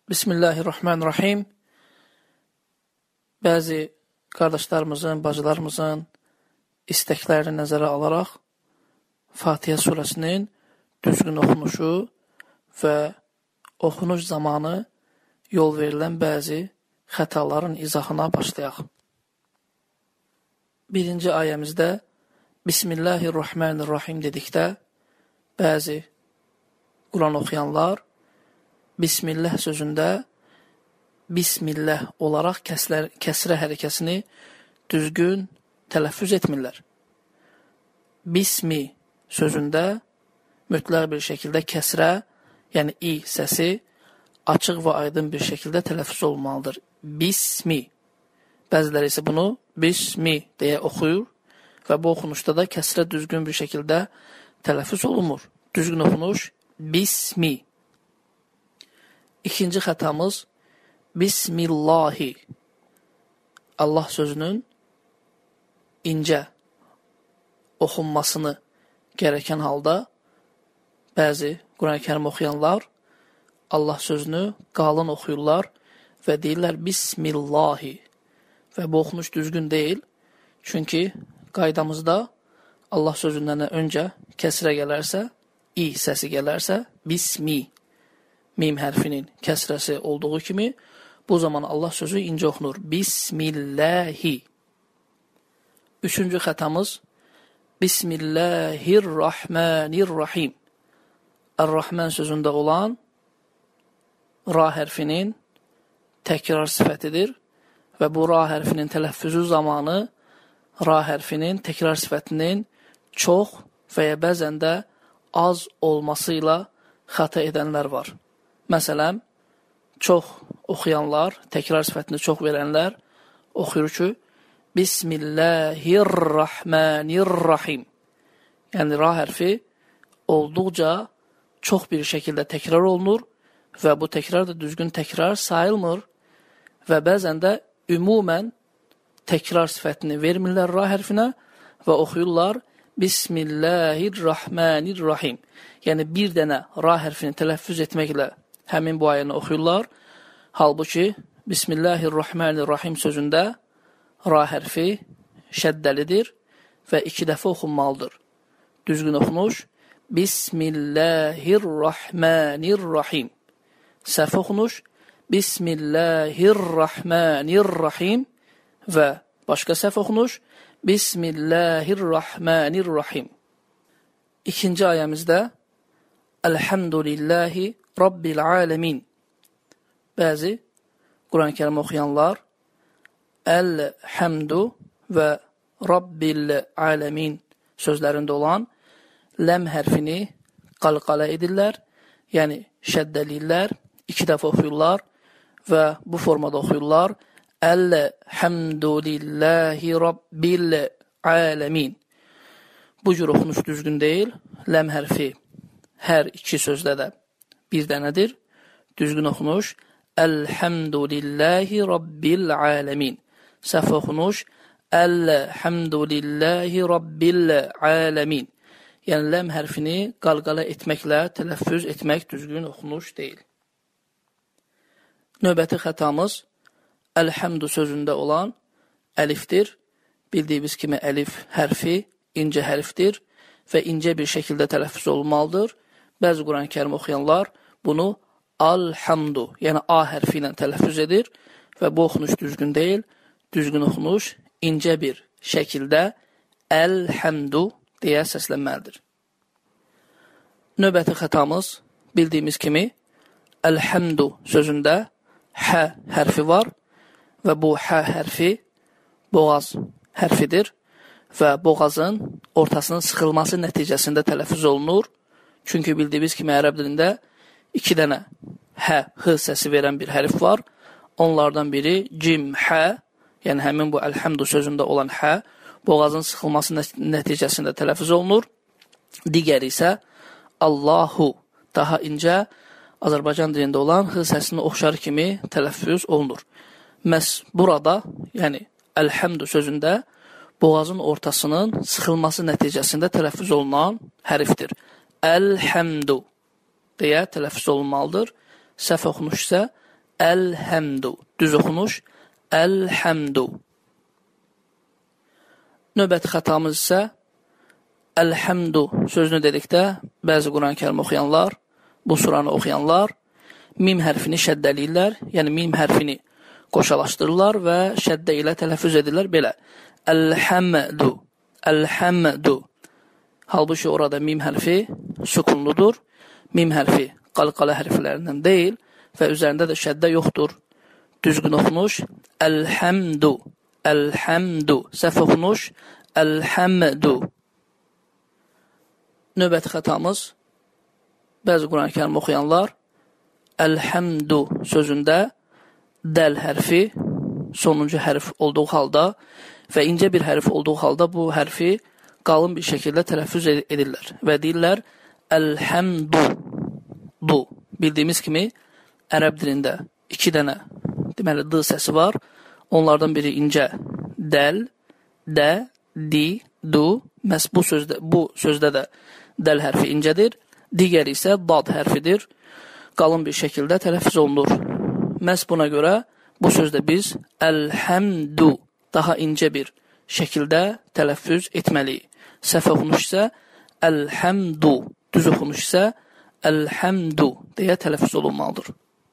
Bismillahirrahmanirrahim. Bəzi qardaşlarımızın, bacılarımızın istəklərini nəzərə alaraq Fatihə surəsinin düzgün oxunuşu və oxunuş zamanı yol verilən bəzi xətaların izahına başlayaq. Birinci ayəmizdə Bismillahirrahmanirrahim dedikdə bəzi Quran oxuyanlar Bismillah sözündə Bismillah olaraq kəsrə hərəkəsini düzgün tələffüz etmirlər. Bismi sözündə mütləq bir şəkildə kəsrə, yəni i səsi açıq və aydın bir şəkildə tələffüz olmalıdır. Bismi. Bəziləri isə bunu Bismi deyə oxuyur və bu oxunuşda da kəsrə düzgün bir şəkildə tələffüz olunmur. Düzgün oxunuş Bismi. İkinci xətamız Bismillahi. Allah sözünün incə oxunmasını gərəkən halda bəzi Quran-ı Kərim oxuyanlar Allah sözünü qalın oxuyurlar və deyirlər Bismillahi. Və bu oxunuş düzgün deyil. Çünki qaydamızda Allah sözündən öncə kəsrə gələrsə, i səsi gələrsə, Bismi. Mim hərfinin kəsrəsi olduğu kimi bu zaman Allah sözü incə oxunur. Bismillahi. Üçüncü xətamız Bismillahirrahmanirrahim. Ər-Rahman sözündə olan ra hərfinin təkrar sifətidir və bu ra hərfinin tələffüzü zamanı ra hərfinin təkrar sifətinin çox və ya bəzən də az olması ilə xəta edənlər var. Məsələn, çox oxuyanlar, təkrar sifətini çox verənlər oxuyur ki, Bismillahirrahmanirrahim. Yəni, ra hərfi olduqca çox bir şəkildə təkrar olunur və bu təkrar da düzgün təkrar sayılmır və bəzən də ümumən təkrar sifətini vermirlər ra hərfinə və oxuyurlar Bismillahirrahmanirrahim. Yəni, bir dənə ra hərfini tələffüz etməklə həmin bu ayəni oxuyurlar. Halbuki Bismillahirrahmanirrahim sözündə ra hərfi şəddəlidir və 2 dəfə oxunmalıdır. Düzgün oxunuş Bismillahirrahmanirrahim. Səhv oxunuş Bismillahirrahmanirrahim və başqa səhv oxunuş Bismillahirrahmanirrahim. İkinci ayəmizdə Elhamdülillahi Rabbil alemin. Bəzi Quran-ı Kərim oxuyanlar Əl-Həmdu və Rabbil alemin sözlərində olan ləm hərfini qalqala edirlər, yəni şəddəliyirlər, 2 dəfə oxuyurlar və bu formada oxuyurlar Əl-Həmdülillahi Rabbil alemin. Bu cür oxunuş düzgün deyil. Ləm hərfi hər 2 sözdə də bir dənədir. Düzgün oxunuş Elhamdülillahi Rabbil alemin. Səhv oxunuş Elhamdülillahi Rabbil alemin. Yəni, ləm hərfini qalqala etməklə tələffüz etmək düzgün oxunuş deyil. Növbəti xətamız Elhamdü sözündə olan əlifdir. Bildiyimiz kimi əlif hərfi incə hərfdir və incə bir şəkildə tələffüz olmalıdır. Bəzi Quran-ı Kərim oxuyanlar bunu Alhamdu, yəni A hərfi ilə tələffüz edir və bu oxunuş düzgün deyil. Düzgün oxunuş incə bir şəkildə Əlhamdu deyə səslənməlidir. Növbəti xətamız bildiyimiz kimi Əlhamdu sözündə Hə hərfi var və bu Hə hərfi boğaz hərfidir və boğazın ortasının sıxılması nəticəsində tələffüz olunur. Çünki bildiyimiz kimi ərəb dilində 2 dənə hə, hı səsi verən bir hərf var. Onlardan biri cim, hə, yəni həmin bu Elhamdü sözündə olan hə, boğazın sıxılması nəticəsində tələffüz olunur. Digəri isə Allahu, daha incə, Azərbaycan dilində olan hı səsini oxşar kimi tələffüz olunur. Məhz burada, yəni Elhamdü sözündə boğazın ortasının sıxılması nəticəsində tələffüz olunan hərfdir. Elhamdü deyə tələffüz olunmalıdır. Səhv oxunuş isə Elhamdu. Düz oxunuş. Elhamdu. Növbəti xətamız isə Elhamdu sözünü dedikdə bəzi Quran-ı Kərim oxuyanlar, bu suranı oxuyanlar mim hərfini şəddəliyirlər, yəni mim hərfini qoşalaşdırırlar və şəddə ilə tələffüz edirlər belə. Elhamdu, elhamdu. Halbuki orada mim hərfi sükunludur. Mim hərfi qalqala hərflərindən deyil və üzərində də şəddə yoxdur. Düzgün oxunuş, elhamdu, elhamdu. Səhv oxunuş, elhamdu. Növbəti xətamız, bəzi Quran-ı Kərim oxuyanlar elhamdu sözündə dəl hərfi sonuncu hərf olduğu halda və incə bir hərf olduğu halda bu hərfi qalın bir şəkildə tələffüz edirlər və deyirlər elhamdu. Du. Bildiyimiz kimi ərəb dilində 2 dənə deməli d səsi var. Onlardan biri incə dəl, də, di, du. Məhz bu sözdə də dəl hərfi incədir. Digəri isə dad hərfidir. Qalın bir şəkildə tələffüz olunur. Məhz buna görə bu sözdə biz elhamdu daha incə bir şəkildə tələffüz etməliyik. Səhv oxunuş isə elhamdu, düz oxunuş isə elhamdu deyə tələffüz olunmalıdır.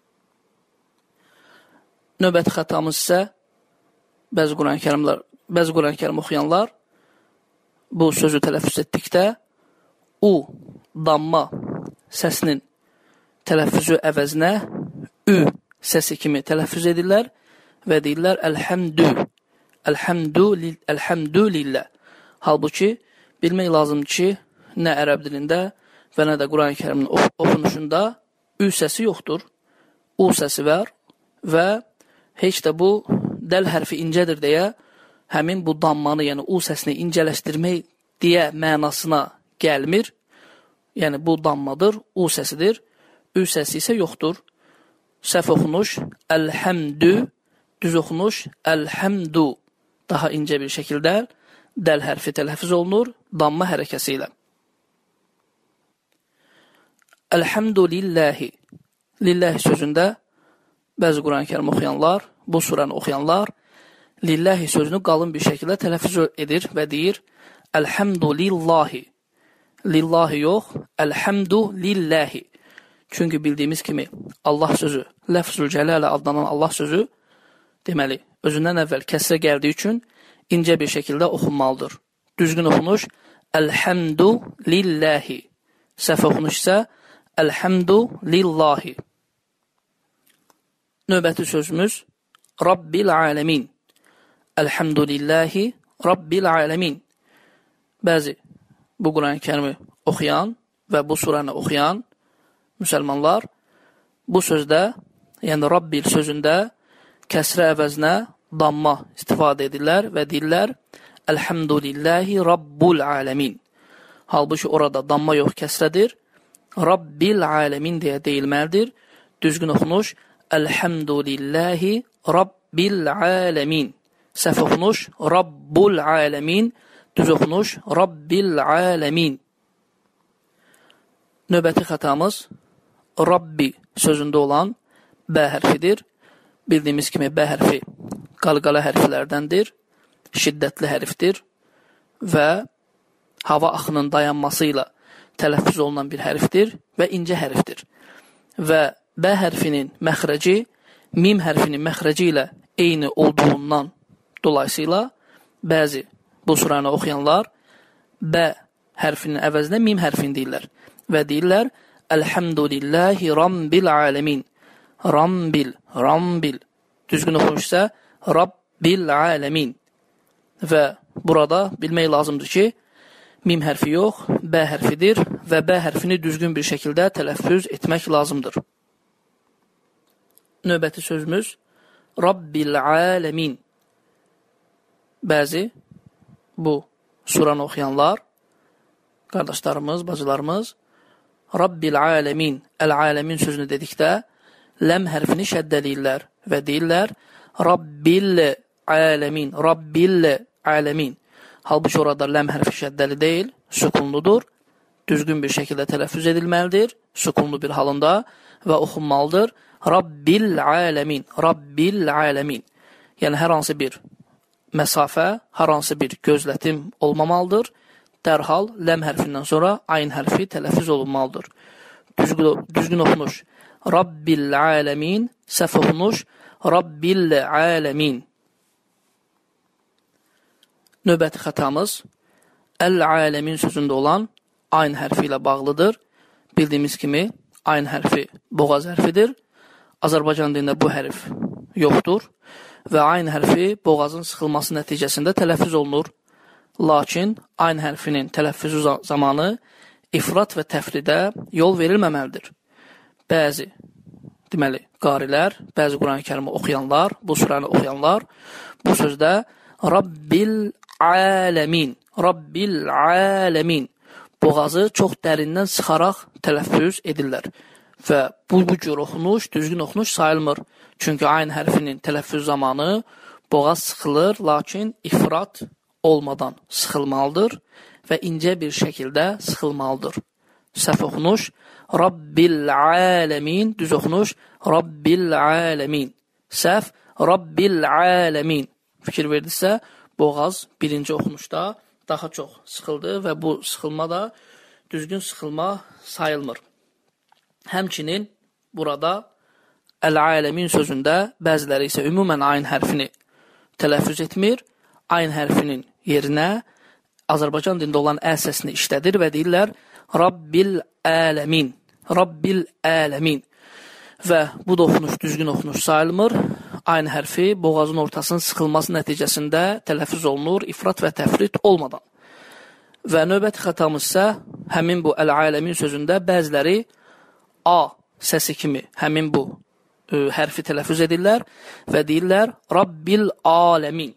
Növbəti xətamız isə bəzi Quran-ı Kərim oxuyanlar bu sözü tələffüz etdikdə u, damma səsinin tələffüzü əvəzinə ü səsi kimi tələffüz edirlər və deyirlər elhamdu, elhamdu lillah. Halbuki bilmək lazımdır ki, nə ərəb dilində və nə də Quran-ı Kərimin oxunuşunda ü səsi yoxdur, u səsi var və heç də bu dəl hərfi incədir deyə həmin bu dammanı, yəni u səsini incələşdirmək deyə mənasına gəlmir. Yəni bu dammadır, u səsidir, ü səsi isə yoxdur. Səhv oxunuş, elhamdu, düz oxunuş, elhamdu. Daha incə bir şəkildə dəl hərfi tələffüz olunur, damma hərəkəsi ilə. Elhamdülillahi. Lillahi sözündə bəzi Quran-ı Kərim oxuyanlar, bu suranı oxuyanlar lillahi sözünü qalın bir şəkildə tələffüz edir və deyir elhamdülillahi. Lillahi yox, elhamdülillahi. Çünki bildiyimiz kimi Allah sözü, ləfzül cəlalə adlanan Allah sözü deməli, özündən əvvəl kəsrə gəldiyi üçün incə bir şəkildə oxunmalıdır. Düzgün oxunuş elhamdülillahi. Səhv oxunuş isə elhamdülillahi. Növbəti sözümüz Rabbil aləmin. Elhamdülillahi Rabbil aləmin. Bəzi bu Quran-ı Kərimi oxuyan və bu suranı oxuyan müsəlmanlar bu sözdə, yəni Rabbil sözündə kəsrə əvəzinə damma istifadə edirlər və deyirlər Elhamdülillahi Rabbul aləmin. Halbuki orada damma yox, kəsrədir. Rabbil aləmin deyə deyilməlidir. Düzgün oxunuş Elhamdülillahi Rabbil aləmin. Səhv oxunuş Rabbul aləmin. Düz oxunuş Rabbil aləmin. Növbəti xətamız Rabbi sözündə olan B hərfidir. Bildiyimiz kimi B hərfi qalqala hərflərdəndir, şiddətli hərfdir və hava axının dayanması ilə tələffüz olunan bir hərfdir və incə hərfdir. Və B hərfinin məxrəci mim hərfinin məxrəci ilə eyni olduğundan dolayısıyla bəzi bu suranı oxuyanlar B hərfinin əvəzinə mim hərfini deyirlər və deyirlər Elhamdülillahi Rabbil aləmin. Rambil, Rambil. Düzgün oxunuşsa Rabbil aləmin. Və burada bilmək lazımdır ki, mim hərfi yox, B hərfidir və B hərfini düzgün bir şəkildə tələffüz etmək lazımdır. Növbəti sözümüz Rabbil aləmin. Bəzi bu suranı oxuyanlar, qardaşlarımız, bacılarımız, Rabbil aləmin, əl-aləmin sözünü dedikdə, ləm hərfini şəddəliyirlər və deyirlər, Rabbil aləmin, Rabbil aləmin. Halbuki orada ləm hərfi şəddəli deyil, sükunludur, düzgün bir şəkildə tələffüz edilməlidir, sükunlu bir halında və oxunmalıdır. Rabbil aləmin, Rabbil aləmin. Yəni, hər hansı bir məsafə, hər hansı bir gözlətim olmamalıdır. Dərhal ləm hərfindən sonra ayn hərfi tələffüz olunmalıdır. Düzgün oxunuş. Rabbil aləmin, səhv oxunuş. Rabbil aləmin. Növbəti xətamız əl-aləmin sözündə olan ayn hərfi ilə bağlıdır. Bildiyimiz kimi ayn hərfi boğaz hərfidir. Azərbaycan dilində bu hərf yoxdur və ayn hərfi boğazın sıxılması nəticəsində tələffüz olunur. Lakin ayn hərfinin tələffüzü zamanı ifrat və təfridə yol verilməməlidir. Bəzi, deməli, qarilər, bəzi Quran-ı Kərimi oxuyanlar, bu surəni oxuyanlar bu sözdə Rabbil aləmin, Rabbil aləmin boğazı çox dərindən sıxaraq tələffüz edirlər. Və bu cür oxunuş, düzgün oxunuş sayılmır. Çünki ayn hərfinin tələffüz zamanı boğaz sıxılır, lakin ifrat olmadan sıxılmalıdır və incə bir şəkildə sıxılmalıdır. Səhv oxunuş, Rabbil aləmin, düz oxunuş, Rabbil aləmin. Səhv, Rabbil aləmin. Fikir verdirsə, boğaz birinci oxunuşda daha çox sıxıldı və bu sıxılma da düzgün sıxılma sayılmır. Həmçinin burada əl-aləmin sözündə bəziləri isə ümumən ayn hərfini tələffüz etmir, ayn hərfinin yerinə Azərbaycan dilində olan əl səsini işlədir və deyirlər Rabbil aləmin, Rabbil aləmin. Və bu da oxunuş, düzgün oxunuş sayılmır. Ayn hərfi boğazın ortasının sıxılması nəticəsində tələffüz olunur, ifrat və təfrit olmadan. Və növbəti xətamız isə həmin bu əl-aləmin sözündə bəziləri A səsi kimi həmin bu hərfi tələffüz edirlər və deyirlər Rabbil aləmin.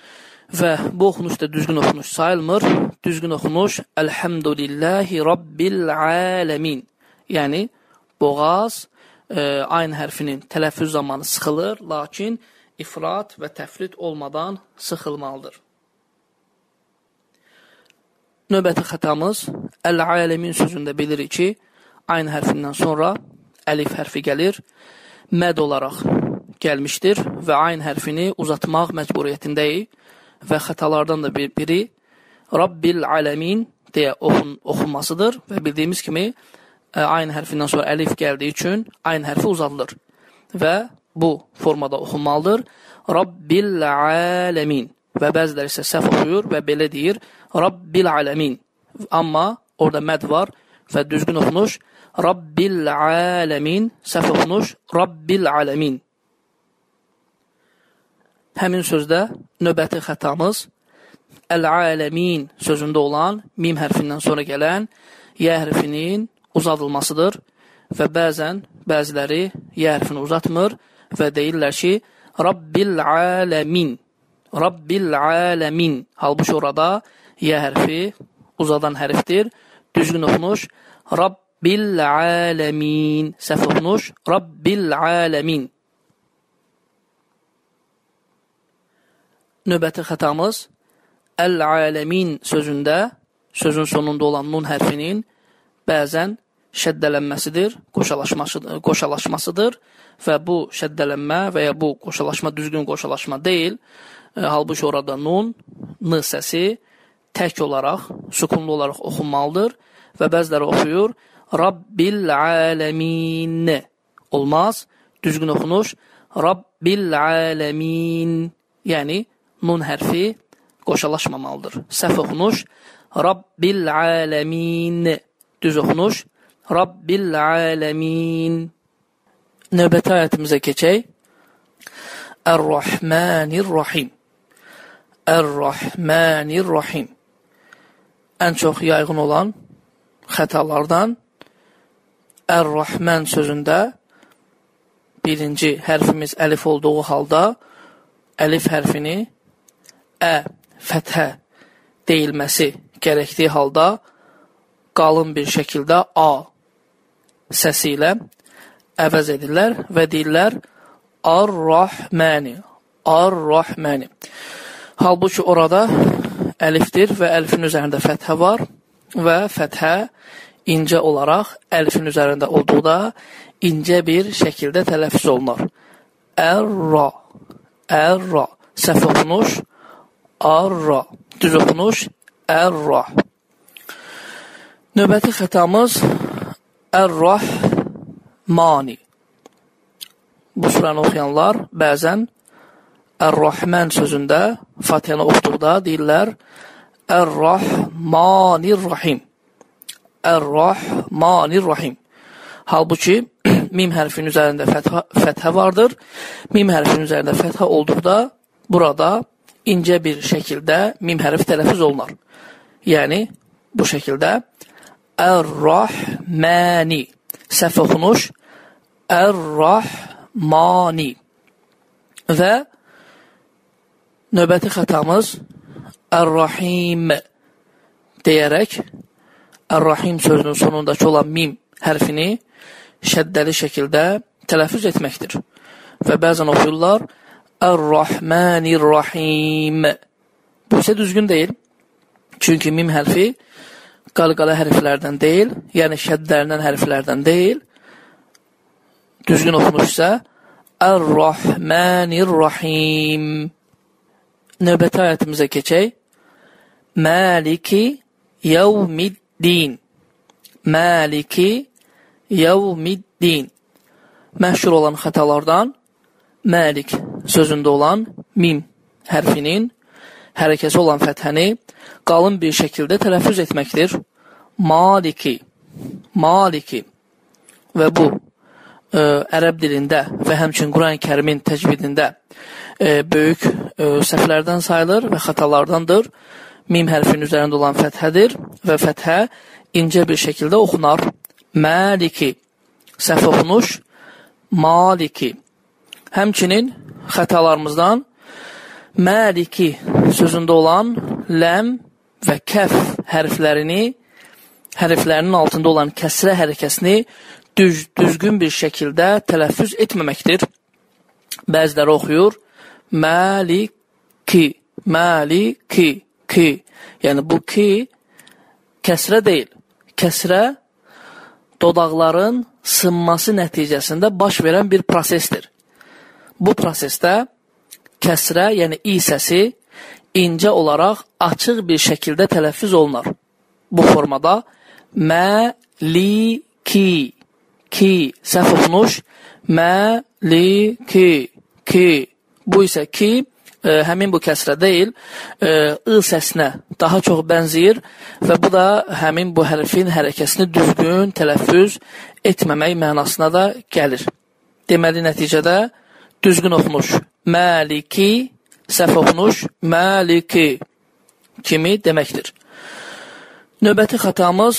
Və bu oxunuş da düzgün oxunuş sayılmır. Düzgün oxunuş Elhamdülillahi Rabbil aləmin. Yəni, boğaz ayn hərfinin tələffüz zamanı sıxılır, lakin ifrat və təfrit olmadan sıxılmalıdır. Növbəti xətamız əl-aləmin sözündə bilirik ki, ayn hərfindən sonra əlif hərfi gəlir, məd olaraq gəlmişdir və ayn hərfini uzatmaq məcburiyyətindəyik və xətalardan da biri Rabbil aləmin deyə oxunmasıdır və bildiyimiz kimi ayn hərfindən sonra əlif gəldiyi üçün ayn hərfi uzadılır və bu formada oxunmalıdır. Rabbil aləmin və bəziləri isə səhv oxuyur və belə deyir Rabbil aləmin. Amma orada məd var və düzgün oxunuş Rabbil aləmin, səhv oxunuş Rabbil aləmin. Həmin sözdə növbəti xətamız əl-aləmin sözündə olan mim hərfindən sonra gələn yə hərfinin uzadılmasıdır və bəziləri yə hərfini uzatmır və deyirlər ki, Rabbil aləmin, Rabbil aləmin. Halbuki orada yə hərfi uzadan hərfdir. Düzgün oxunuş, Rabbil aləmin. Səhv oxunuş, Rabbil aləmin. Növbəti xətamız, əl-aləmin sözündə, sözün sonunda olan nun hərfinin bəzən şəddələnməsidir, qoşalaşmasıdır və bu şəddələnmə və ya bu qoşalaşma düzgün qoşalaşma deyil. Halbuki orada nun, n səsi tək olaraq, sükunlu olaraq oxunmalıdır və bəziləri oxuyur Rabbil aləmin. Olmaz, düzgün oxunuş Rabbil aləmin. Yəni, nun hərfi qoşalaşmamalıdır. Səhv oxunuş Rabbil aləmin. Düz oxunuş Rabbil aləmin. Növbəti ayətimizə keçək. Ər-Rahmanir-Rahim. Ər-Rahmanir-Rahim. Ən çox yayğın olan xətalardan Ər-Rahman sözündə birinci hərfimiz əlif olduğu halda əlif hərfini fəthə deyilməsi gərəkdiyi halda qalın bir şəkildə A səsi ilə əvəz edirlər və deyirlər Ar-Rahmani, Ar-Rahmani. Halbuki orada əlifdir və əlifin üzərində fəthə var və fəthə incə olaraq əlifin üzərində olduqda incə bir şəkildə tələffüz olunur. Ər-ra, ər-ra. Səhv oxunuş, ar-ra. Düz oxunuş, ər-ra. Növbəti xətamız ər-rahmani. Bu suranı oxuyanlar bəzən Ər-Rahman sözündə Fatihəni oxuduqda deyirlər Ər-Rahmanir-Rahim. Ər-Rahmanir-Rahim. Halbuki mim hərfinin üzərində fəthə vardır. Mim hərfinin üzərində fəthə olduqda burada incə bir şəkildə mim hərfi tələffüz olunar. Yəni bu şəkildə Ər-Rahmani. Səhv oxunuş Ər-Rahmani. Və növbəti xətamız Ər-Rahim deyərək Ər-Rahim sözünün sonundakı olan mim hərfini şəddəli şəkildə tələffüz etməkdir. Və bəzən oxuyurlar Ər-Rahmanir-Rahim. Bu isə düzgün deyil. Çünki mim hərfi qalqala hərflərdən deyil, yəni şəddələnən hərflərdən deyil. Düzgün oxunuş isə Ər-Rahmanir-Rahim. Növbəti ayətimizə keçək. Maliki yevmiddin. Maliki yevmiddin. Məşhur olan xətalardan Malik sözündə olan mim hərfinin hərəkəsi olan fəthəni qalın bir şəkildə tələffüz etməkdir. Maliki. Maliki. Və bu ərəb dilində və həmçinin Quran-ı Kərimin təcvidində böyük səhvlərdən sayılır və xətalardandır. Mim hərfinin üzərində olan fəthədir və fəthə incə bir şəkildə oxunar. Maliki. Səhv oxunuş Maliki. Həmçinin xətalarımızdan Maliki sözündə olan ləm və kəf hərflərinin altında olan kəsrə hərəkəsini düzgün bir şəkildə tələffüz etməməkdir. Bəziləri oxuyur Maliki, Maliki, ki. Yəni bu ki kəsrə deyil. Kəsrə dodaqların sınması nəticəsində baş verən bir prosesdir. Bu prosesdə kəsrə, yəni i səsi incə olaraq açıq bir şəkildə tələffüz olunur. Bu formada Məliki, ki, səhv oxunuş Məliki, ki. Bu isə ki, həmin bu kəsrə deyil, ı səsinə daha çox bənzəyir və bu da həmin bu hərfin hərəkəsini düzgün tələffüz etməmək mənasına da gəlir. Deməli, nəticədə düzgün oxunuş Məliki, səhv oxunuş Məliki kimi deməkdir. Növbəti xətamız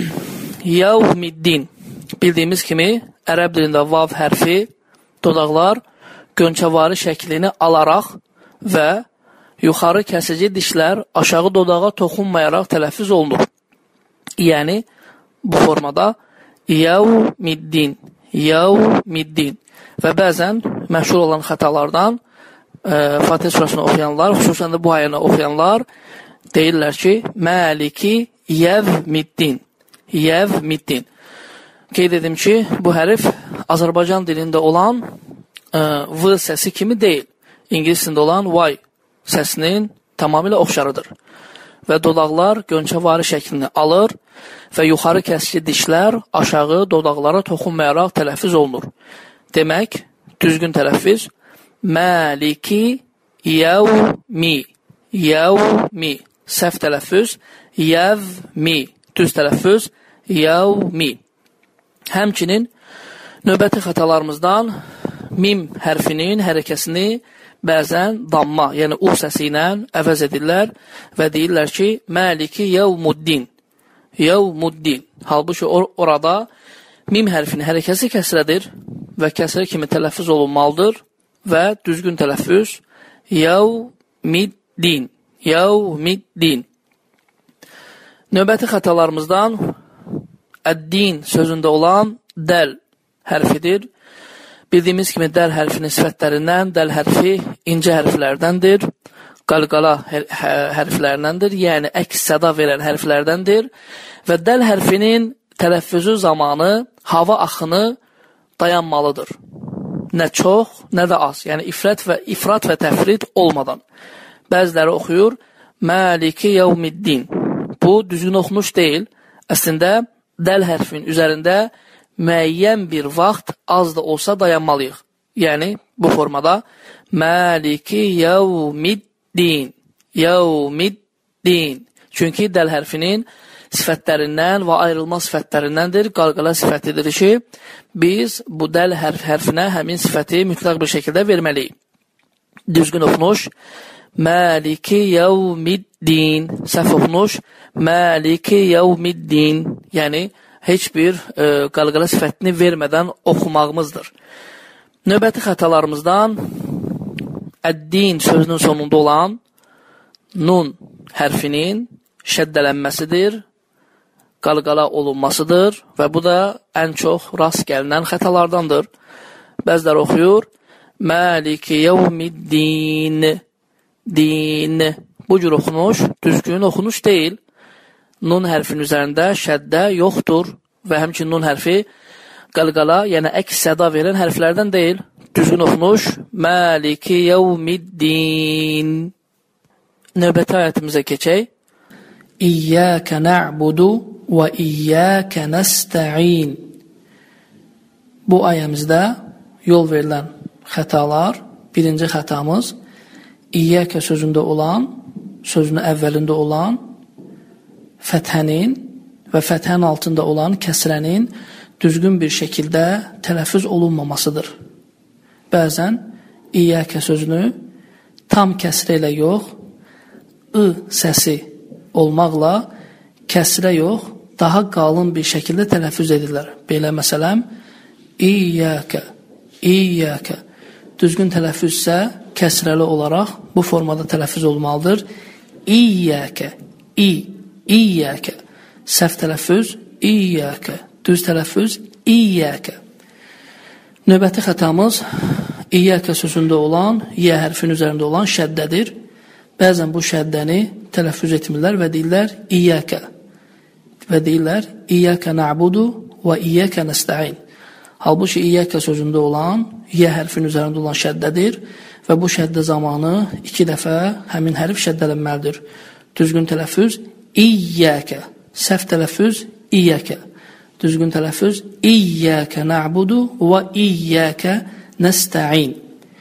Yevmiddin. Bildiyimiz kimi ərəb dilində vav hərfi dodaqlar gönçəvari şəklini alaraq və yuxarı kəsici dişlər aşağı dodağa toxunmayaraq tələffüz olunur. Yəni bu formada Yevmiddin, Yevmiddin. Və bəzən məşhur olan xətalardan Fatihə surasını oxuyanlar, xüsusən də bu ayəni oxuyanlar deyirlər ki, Məliki Yevmiddin, Yevmiddin. Qeyd edim ki, bu hərf Azərbaycan dilində olan V səsi kimi deyil. İngilis dilində olan Y səsinin tamamilə oxşarıdır. Və dodaqlar gönçəvari şəklini alır və yuxarı kəsici dişlər aşağı dodaqlara toxunmayaraq tələffüz olunur. Demək, düzgün tələffüz Məliki Yevmi, Yevmi. Səhv tələffüz Yevmi. Düz tələffüz Yevmi. Həmçinin növbəti xətalarımızdan mim hərfinin hərəkəsini bəzən damma, yəni u səsi ilə əvəz edirlər və deyirlər ki, Məliki Yevmuddin, Yevmuddin. Halbuki orada mim hərfinin hərəkəsi kəsrədir və kəsrə kimi tələffüz olunmalıdır və düzgün tələffüz Yevmiddin, Yevmiddin. Növbəti xətalarımızdan Əd-din sözündə olan dəl hərfidir. Bildiyimiz kimi dəl hərfinin sifətlərindən dəl hərfi incə hərflərdəndir, qalqala hərflərindəndir, yəni əks səda verən hərflərdəndir və dəl hərfinin tələffüzü zamanı hava axını dayanmalıdır. Nə çox, nə də az. Yəni ifrat və təfrit olmadan. Bəziləri oxuyur Maliki yevmiddin. Bu düzgün oxunuş deyil. Əslində dəl hərfin üzərində müəyyən bir vaxt az da olsa dayanmalıyıq. Yəni bu formada Maliki yevmiddin. Yevmiddin. Çünki dəl hərfinin sifətlərindən və ayrılmaz sifətlərindəndir, qalqala sifətidir ki, biz bu dəl hərfinə həmin sifəti mütləq bir şəkildə verməliyik. Düzgün oxunuş Maliki yevmiddin. Səhv oxunuş Maliki yevmiddin. Yəni heç bir qalqala sifətini vermədən oxumağımızdır. Növbəti xətalarımızdan əddin sözünün sonunda olan nun hərfinin şəddələnməsidir, qalqala olunmasıdır və bu da ən çox rast gəlinən xətalardandır. Bəziləri oxuyur Maliki yevmiddin. Din. Bu cür oxunuş düzgün oxunuş deyil. Nun hərfinin üzərində şəddə yoxdur və həmçinin nun hərfi qalqala, yəni əks səda verən hərflərdən deyil. Düzgün oxunuş Maliki yevmiddin. Növbəti ayətimizə keçək. İyyəkə na'budu və iyyəkə nəstə'in. Bu ayəmizdə yol verilən xətalar, birinci xətamız İyyəkə sözündə olan, sözünün əvvəlində olan fəthənin və fəthənin altında olan kəsrənin düzgün bir şəkildə tələffüz olunmamasıdır. Bəzən İyyəkə sözünü tam kəsrə ilə yox, ı səsi olmaqla kəsrə yox, daha qalın bir şəkildə tələffüz edirlər. Belə məsələn, İyyəkə, İyyəkə. Düzgün tələffüz isə kəsrəli olaraq bu formada tələffüz olmalıdır. İyyəkə, İyyəkə. Səhv tələffüz, İyyəkə. Düz tələffüz, İyyəkə. Növbəti xətamız İyyəkə sözündə olan, yə hərfin üzərində olan şəddədir. Bəzən bu şəddəni tələffüz etmirlər və deyirlər İyyəkə. Və deyirlər İyyəkə na'budu və İyyəkə nəstə'in. Halbuki İyyəkə sözündə olan, yə hərfin üzərində olan şəddədir və bu şəddə zamanı 2 dəfə həmin hərf şəddələnməlidir. Düzgün tələffüz İyyəkə. Səhv tələffüz İyyəkə. Düzgün tələffüz İyyəkə na'budu və İyyəkə nəstə'in.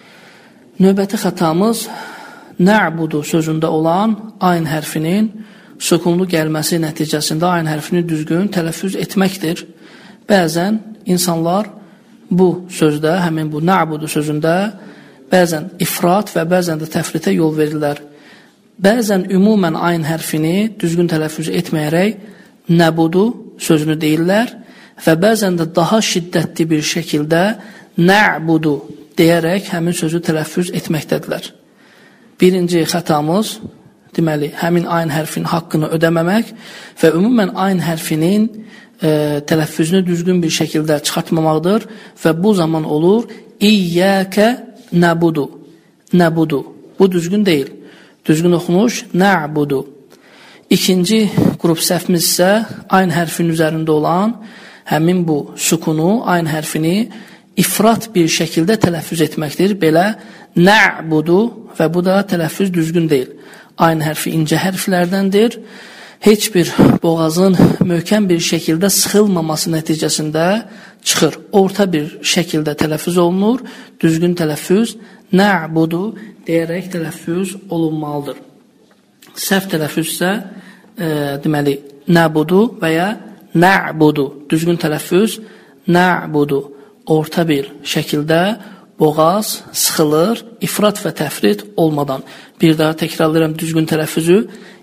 Növbəti xətamız na'budu sözündə olan ayn hərfinin sükunlu gəlməsi nəticəsində ayn hərfini düzgün tələffüz etməkdir. Bəzən insanlar bu sözdə, həmin bu na'budu sözündə bəzən ifrat və bəzən də təfritə yol verirlər. Bəzən ümumən ayn hərfini düzgün tələffüz etməyərək nəbudu sözünü deyirlər və bəzən də daha şiddətli bir şəkildə na'budu deyərək həmin sözü tələffüz etməkdədirlər. Birinci xətamız, deməli, həmin ayn hərfinin haqqını ödəməmək və ümumən ayn hərfinin tələffüzünü düzgün bir şəkildə çıxartmamaqdır və bu zaman olur İyyəkə nəbudu. Nəbudu. Bu düzgün deyil. Düzgün oxunuş nə'budu. İkinci qrup səhvimiz isə ayn hərfinin üzərində olan həmin bu sukunu, ayn hərfini ifrat bir şəkildə tələffüz etməkdir. Belə nə'budu və bu da tələffüz düzgün deyil. Ayn hərfi incə hərflərdəndir. Heç bir boğazın möhkəm bir şəkildə sıxılmaması nəticəsində çıxır. Orta bir şəkildə tələffüz olunur. Düzgün tələffüz nə'budu deyərək tələffüz olunmalıdır. Səhv tələffüz isə deməli nə'budu və ya nə'budu. Düzgün tələffüz nə'budu. Orta bir şəkildə boğaz sıxılır, ifrat və təfrit olmadan. Bir daha təkrarlayıram düzgün tələffüzü.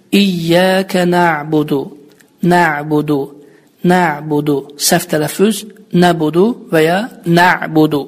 İyyəkə na'budu, na'budu, na'budu. Səhv tələffüz nəbudu və ya na'budu.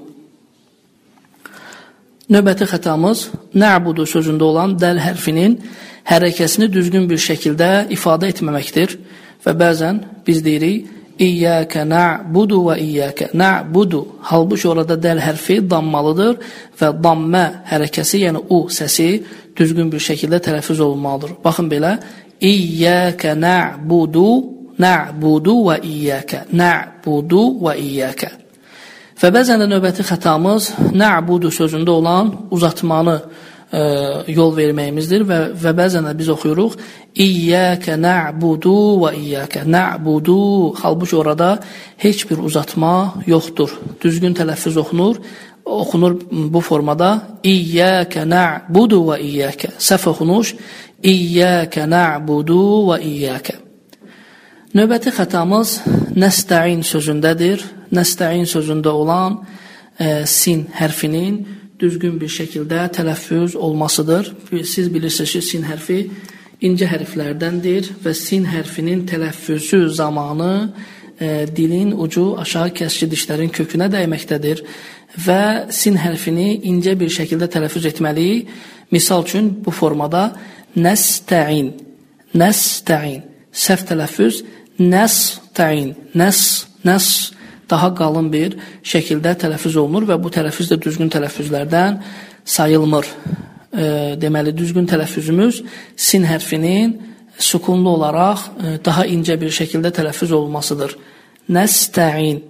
Növbəti xətamız na'budu sözündə olan dəl hərfinin hərəkəsini düzgün bir şəkildə ifadə etməməkdir və bəzən biz deyirik İyyəkə na'budu və iyyəkə na'budu. Halbuki orada dəl hərfi dammalıdır və dammə hərəkəsi, yəni u səsi düzgün bir şəkildə tələffüz olunmalıdır. Baxın belə İyyəkə na'budu, Na'budu və iyyəkə. Na'budu və iyyəkə. Və bəzən də növbəti xətamız na'budu sözündə olan uzatmanı yol verməyimizdir və bəzən də biz oxuyuruq İyyəkə na'budu və iyyəkə. Na'budu, halbuki orada heç bir uzatma yoxdur. Düzgün tələffüz oxunur bu formada İyyəkə na'budu və iyyəkə. Səhv oxunuş İyyəkə na'budu və iyyəkə. Növbəti xətamız nəstəin sözündədir. Nəstəin sözündə olan sin hərfinin düzgün bir şəkildə tələffüz olmasıdır. Siz bilirsiniz ki, sin hərfi incə hərflərdəndir və sin hərfinin tələffüzü zamanı dilin ucu aşağı kəskin dişlərin kökünə dəyməkdədir və sin hərfini incə bir şəkildə tələffüz etməliyik. Misal üçün bu formada nəstəin, nəstəin, səhv tələffüz nəstəin, nəs daha qalın bir şəkildə tələffüz olunur və bu tələffüz də düzgün tələffüzlərdən sayılmır. Deməli, düzgün tələffüzümüz sin hərfinin sükunlu olaraq daha incə bir şəkildə tələffüz olunmasıdır. Nəstəin.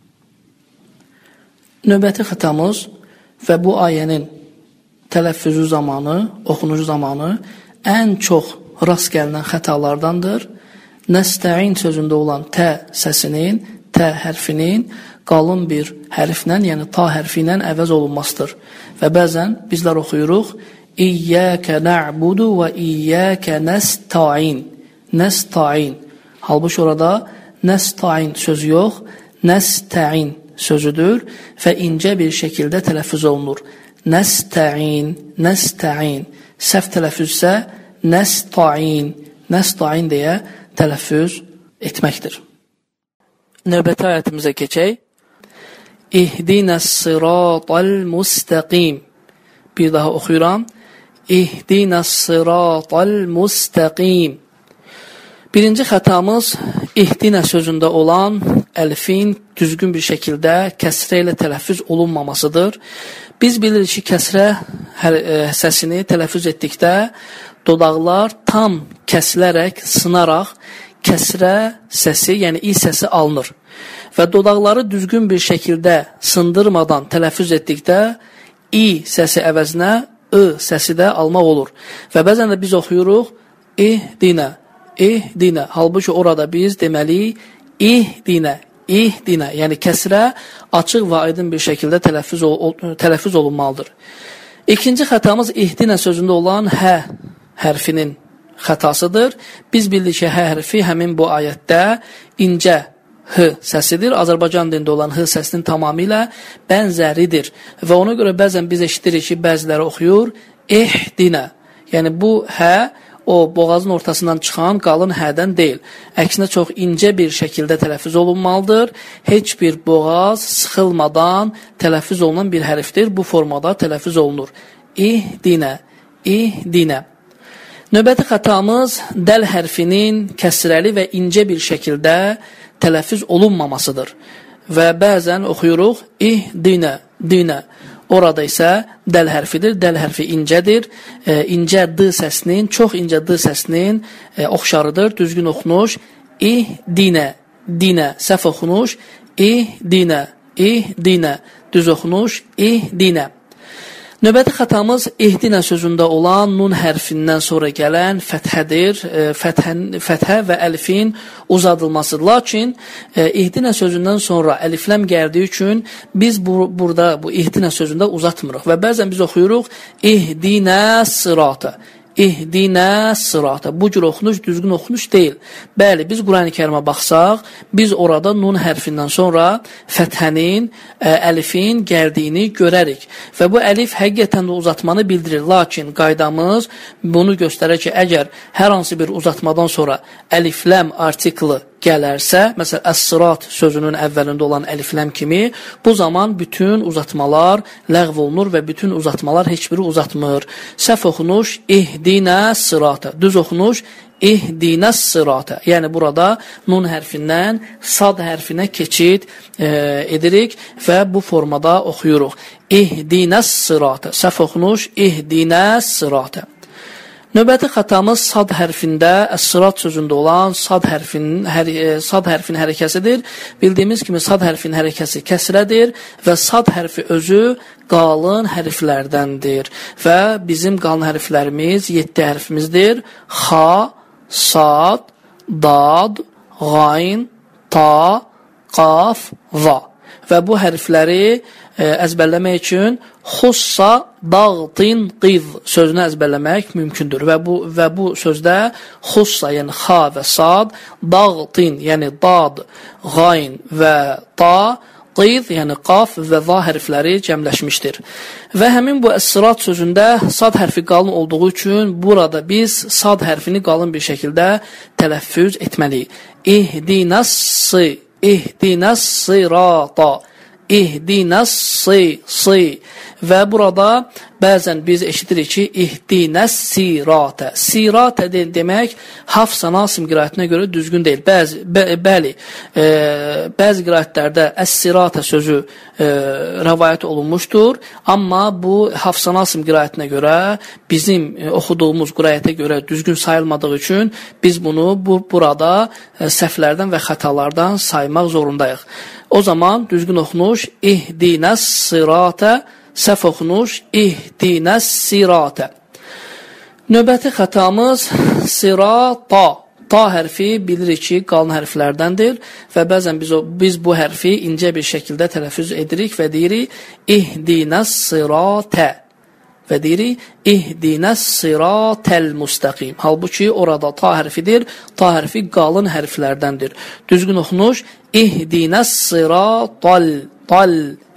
Növbəti xətamız və bu ayənin tələffüzü zamanı, oxunucu zamanı ən çox rast gəlinən xətalardandır. Nəstəin sözündə olan tə səsinin, tə hərfinin qalın bir hərflə, yəni ta hərfi ilə əvəz olunmasıdır. Və bəzən bizlər oxuyuruq İyyəkə na'budu və iyyəkə nəstəin. Nəstəin. Halbuki orada nəstəin sözü yox, nəstəin sözüdür və incə bir şəkildə tələffüz olunur. Nəstəin, nəstəin. Səhv tələffüz isə nəstəin, nəstəin deyə tələffüz etməkdir. Növbəti ayətimizə keçək. İhdinəs sıratal müstəqim. Bir daha oxuyuram. İhdinəs sıratal müstəqim. Birinci xətamız ihdinə sözündə olan əlifin düzgün bir şəkildə kəsrə ilə tələffüz olunmamasıdır. Biz bilirik ki, kəsrə səsini tələffüz etdikdə dodaqlar tam kəsilərək, sınaraq kəsrə səsi, yəni i səsi alınır. Və dodaqları düzgün bir şəkildə sındırmadan tələffüz etdikdə i səsi əvəzinə ı səsi də almaq olur. Və bəzən də biz oxuyuruq ihdinə, ihdinə. Halbuki orada biz deməliyik ihdinə, ihdinə. Yəni kəsrə açıq və aydın bir şəkildə tələffüz olunmalıdır. İkinci xətamız ihdinə sözündə olan hə hərfinin xətasıdır. Biz bildik ki, hə hərfi həmin bu ayətdə incə h səsidir. Azərbaycan dilində olan h səsinin tamamilə bənzəridir. Və ona görə bəzən biz eşidirik ki, bəziləri oxuyur ihdinə. Yəni bu hə o boğazın ortasından çıxan qalın hədən deyil. Əksinə çox incə bir şəkildə tələffüz olunmalıdır. Heç bir boğaz sıxılmadan tələffüz olunan bir hərfdir. Bu formada tələffüz olunur. İhdinə, ihdinə. Növbəti xətamız dəl hərfinin kəsrəli və incə bir şəkildə tələffüz olunmamasıdır. Və bəzən oxuyuruq ihdinə, dinə. Orada isə dəl hərfidir. Dəl hərfi incədir. İncə d səsinin, çox incə d səsinin oxşarıdır. Düzgün oxunuş ihdinə, dinə. Səhv oxunuş ihdinə, ihdinə. Düz oxunuş ihdinə. Növbəti xətamız ihdinə sözündə olan nun hərfindən sonra gələn fəthədir. Fəthə və əlifin uzadılması. Lakin ihdinə sözündən sonra əlifləm gəldiyi üçün biz burada bu ihdinə sözündə uzatmırıq. Və bəzən biz oxuyuruq ihdinə sırata. İhdinə sırata. Bu cür oxunuş düzgün oxunuş deyil. Bəli, biz Qurani Kərimə baxsaq, biz orada nun hərfindən sonra fəthənin, əlifin gəldiyini görərik. Və bu əlif həqiqətən də uzatmanı bildirir. Lakin qaydamız bunu göstərir ki, əgər hər hansı bir uzatmadan sonra əlifləm artiklı gələrsə, məsələn, əs-sırat sözünün əvvəlində olan əlifləm kimi, bu zaman bütün uzatmalar ləğv olunur və bütün uzatmalar heç biri uzatmır. Səhv oxunuş ihdinə sırata. Düz oxunuş ihdinə sırata. Yəni burada nun hərfindən sad hərfinə keçid edirik və bu formada oxuyuruq. İhdinə sırata. Səhv oxunuş ihdinə sırata. Növbəti xətamız sad hərfində, əs-sırat sözündə olan sad hərfinin hərəkəsidir. Bildiyimiz kimi sad hərfinin hərəkəsi kəsrədir və sad hərfi özü qalın hərflərdəndir. Və bizim qalın hərflərimiz 7 hərfimizdir. Xa, sad, dad, qayn, ta, qaf, va. Və bu hərfləri əzbərləmək üçün xussa, dağtin, qiz sözünü əzbərləmək mümkündür. Və bu sözdə xussa, yəni xa və sad, dağtin, yəni dad, qayn və ta, qiz, yəni qaf və va hərfləri cəmləşmişdir. Və həmin bu əs-sırat sözündə sad hərfi qalın olduğu üçün burada biz sad hərfini qalın bir şəkildə tələffüz etməliyik. İhdinəs-sı, İhdinəs-sirata, İhdinəs-sı. Və burada bəzən biz eşidirik ki, İhdinəs-siratə. Siratə demək Hafs Nasim qiraətinə görə düzgün deyil. Bəli, bəzi qiraətlərdə əs-siratə sözü rəvayət olunmuşdur. Amma bu Hafs Nasim qiraətinə görə, bizim oxuduğumuz qiraətə görə düzgün sayılmadığı üçün biz bunu burada səhvlərdən və xətalardan saymaq zorundayıq. O zaman düzgün oxunuş İhdinəs-siratə, səhv oxunuş İhdinəs-siratə. Növbəti xətamız sirata. Ta hərfi bilirik ki, qalın hərflərdəndir və bəzən biz bu hərfi incə bir şəkildə tələffüz edirik və deyirik İhdinəs-siratə və deyirik İhdinəs-siratəl müstəqim. Halbuki orada ta hərfidir, ta hərfi qalın hərflərdəndir. Düzgün oxunuş İhdinəs-siratal, tal,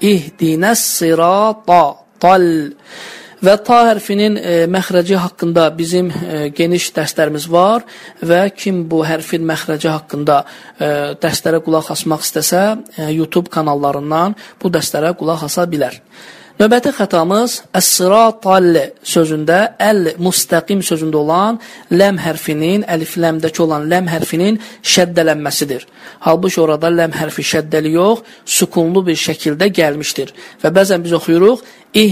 İhdinəs-sirata, tal. Və ta hərfinin məxrəci haqqında bizim geniş dərslərimiz var və kim bu hərfin məxrəci haqqında dərslərə qulaq asmaq istəsə, YouTube kanallarından bu dərslərə qulaq asa bilər. Növbəti xətamız əs-sıratal sözündə, əl-müstəqim sözündə olan ləm hərfinin, əlif-ləmdəki olan ləm hərfinin şəddələnməsidir. Halbuki orada ləm hərfi şəddəli yox, sükunlu bir şəkildə gəlmişdir. Və bəzən biz oxuyuruq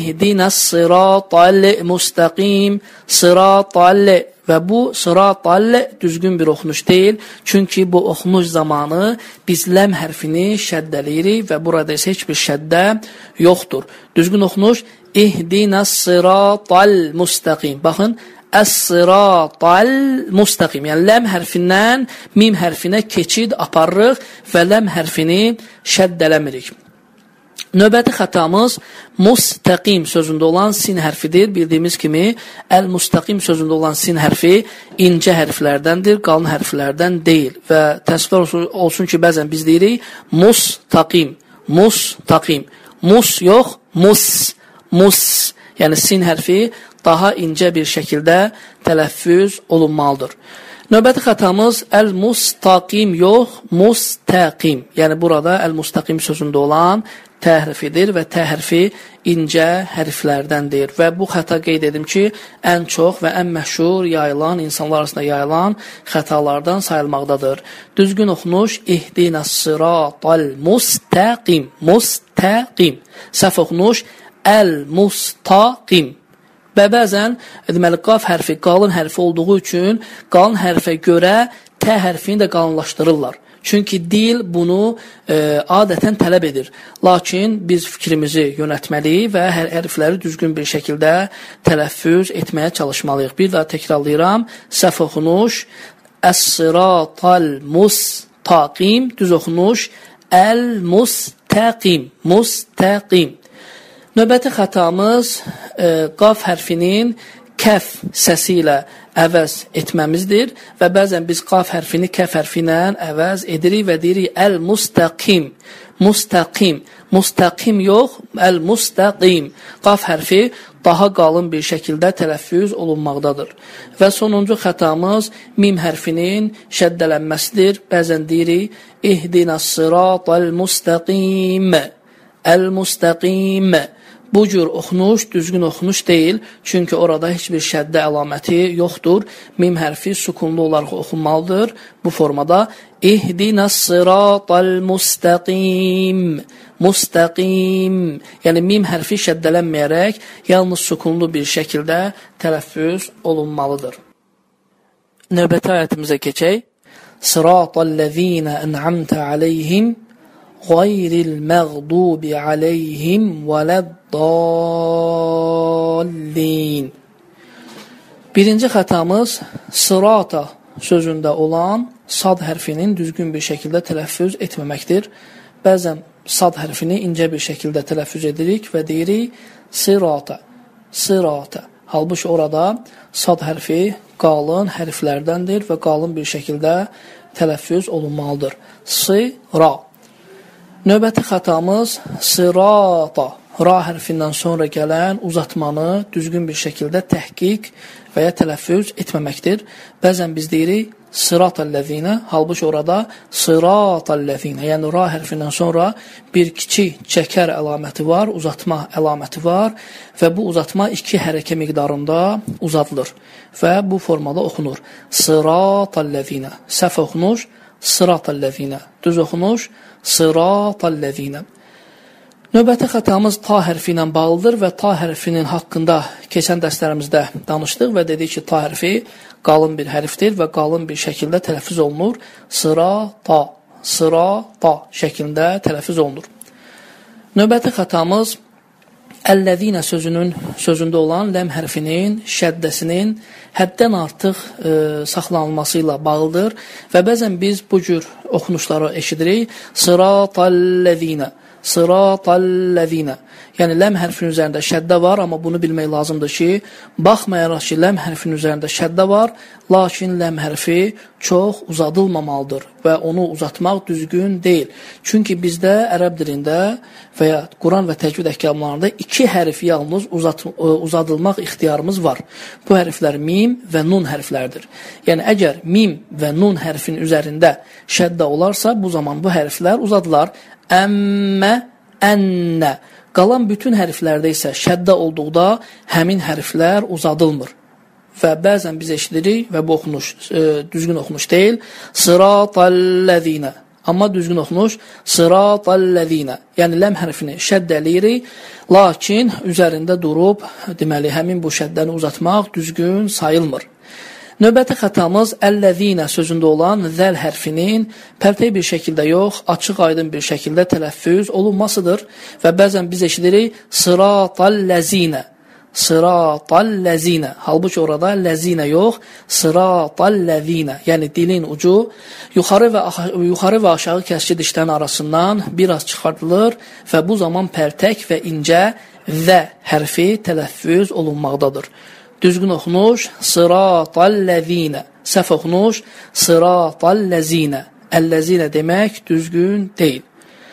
İhdinəs-sıratal müstəqim, sıratal və bu sıratal düzgün bir oxunuş deyil. Çünki bu oxunuş zamanı biz ləm hərfini şəddələyirik və burada isə heç bir şəddə yoxdur. Düzgün oxunuş İhdinəs-sıratal müstəqim. Baxın, əs-sıratal müstəqim. Yəni ləm hərfindən mim hərfinə keçid aparırıq və ləm hərfini şəddələmirik. Növbəti xətamız müstəqim sözündə olan sin hərfidir. Bildiyimiz kimi, əl-müstəqim sözündə olan sin hərfi incə hərflərdəndir, qalın hərflərdən deyil. Və təsvir olsun ki, bəzən biz deyirik mustaqim, mustaqim. Mus yox, mus, mus. Yəni sin hərfi daha incə bir şəkildə tələffüz olunmalıdır. Növbəti xətamız əl-mustaqim yox, mustaqim. Yəni burada əl-mustaqim sözündə olan T hərfidir və T hərfi incə hərflərdəndir. Və bu xəta qeyd edim ki, ən çox və ən məşhur yayılan, insanlar arasında yayılan xətalardan sayılmaqdadır. Düzgün oxunuş İhdinəs-sıratal mustaqim, mustaqim. Səhv oxunuş əl-mustaqim. Və bəzən deməli qaf hərfi qalın hərfi olduğu üçün qalın hərfə görə T hərfini də qalınlaşdırırlar. Çünki dil bunu adətən tələb edir. Lakin biz fikrimizi yönətməliyik və hər hərfləri düzgün bir şəkildə tələffüz etməyə çalışmalıyıq. Bir daha təkrarlayıram. Səhv oxunuş əs-sıratal mustaqim, düz oxunuş əl-mustaqim, mustaqim. Növbəti xətamız qaf hərfinin kəf səsi ilə əvəz etməmizdir və bəzən biz qaf hərfini kəf hərfi ilə əvəz edirik və deyirik əl-mustaqim, mustaqim, mustaqim yox, əl-mustaqim. Qaf hərfi daha qalın bir şəkildə tələffüz olunmaqdadır. Və sonuncu xətamız mim hərfinin şəddələnməsidir. Bəzən deyirik İhdinəs-sıratal mustaqim, əl-mustaqim. Bu cür oxunuş düzgün oxunuş deyil, çünki orada heç bir şəddə əlaməti yoxdur. Mim hərfi sukunlu olaraq oxunmalıdır. Bu formada İhdinas sıratal mustaqim. Mustaqim. Yəni mim hərfi şəddələnməyərək yalnız sukunlu bir şəkildə tələffüz olunmalıdır. Növbəti ayətimizə keçək. Sıratallezine en'amte aleyhim gayril məğdubi aleyhim vələddallin. Birinci xətamız sırata sözündə olan sad hərfinin düzgün bir şəkildə tələffüz etməməkdir. Bəzən sad hərfini incə bir şəkildə tələffüz edirik və deyirik sirata, sirata. Halbuki orada sad hərfi qalın hərflərdəndir və qalın bir şəkildə tələffüz olunmalıdır. Sıra. Növbəti xətamız sirata. Ra hərfindən sonra gələn uzatmanı düzgün bir şəkildə təhqiq və ya tələffüz etməməkdir. Bəzən biz deyirik sıratəl-ləzinə, halbuki orada sıratəl-ləzinə, yəni ra hərfindən sonra bir kiçik çəkər əlaməti var, uzatma əlaməti var və bu uzatma 2 hərəkə miqdarında uzadılır və bu formada oxunur. Sıratəl-ləzinə. Səhv oxunuş sıratəl-ləzinə. Düz oxunuş sıratəl-ləzinə. Növbəti xətamız ta hərfi ilə bağlıdır və ta hərfinin haqqında keçən dərslərimizdə danışdıq və dedik ki, ta hərfi qalın bir hərfdir və qalın bir şəkildə tələffüz olunur. Sıra ta şəklində tələffüz olunur. Növbəti xətamız əlləzinə sözündə olan ləm hərfinin şəddəsinin həddən artıq saxlanılması ilə bağlıdır və bəzən biz bu cür oxunuşları eşidirik. Sıratəl-ləzinə. Sıratəl-ləzinə. Yəni ləm hərfinin üzərində şəddə var, amma bunu bilmək lazımdır ki, baxmayaraq ki, ləm hərfinin üzərində şəddə var, lakin ləm hərfi çox uzadılmamalıdır və onu uzatmaq düzgün deyil. Çünki bizdə ərəb dilində və ya Quran və təcvid əhkamlarında 2 hərfi yalnız uzadılmaq ixtiyarımız var. Bu hərflər mim və nun hərflərdir. Yəni əgər mim və nun hərfin üzərində şəddə olarsa, bu zaman bu hərflər uzadılar. Əmmə, ənnə. Qalan bütün hərflərdə isə şəddə olduqda həmin hərflər uzadılmır. Və bəzən biz eşidirik və bu oxunuş düzgün oxunuş deyil. Sıratəl-ləzinə. Amma düzgün oxunuş sıratəl-ləzinə. Yəni ləm hərfini şəddəliyirik, lakin üzərində durub, deməli, həmin bu şəddəni uzatmaq düzgün sayılmır. Növbəti xətamız əlləzinə sözündə olan zəl hərfinin pərtəy bir şəkildə yox, açıq aydın bir şəkildə tələffüz olunmasıdır və bəzən biz eşidirik sıratəl-ləzinə, sıratəl-ləzinə. Halbuki orada ləzinə yox, sıratəl-ləzinə, yəni dilin ucu yuxarı və aşağı kəskin dişlərin arasından biraz çıxardılır və bu zaman pərtək və incə və hərfi tələffüz olunmaqdadır. Düzgün oxunuş sıratəl-ləzinə. Səhv oxunuş sıratəl-ləzinə. Əlləzinə demək düzgün deyil.